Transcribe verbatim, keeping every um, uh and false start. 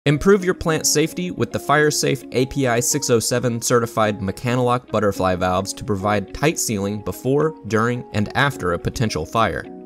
Improve your plant safety with the FireSafe A P I six oh seven certified McCannalok butterfly valves to provide tight sealing before, during, and after a potential fire.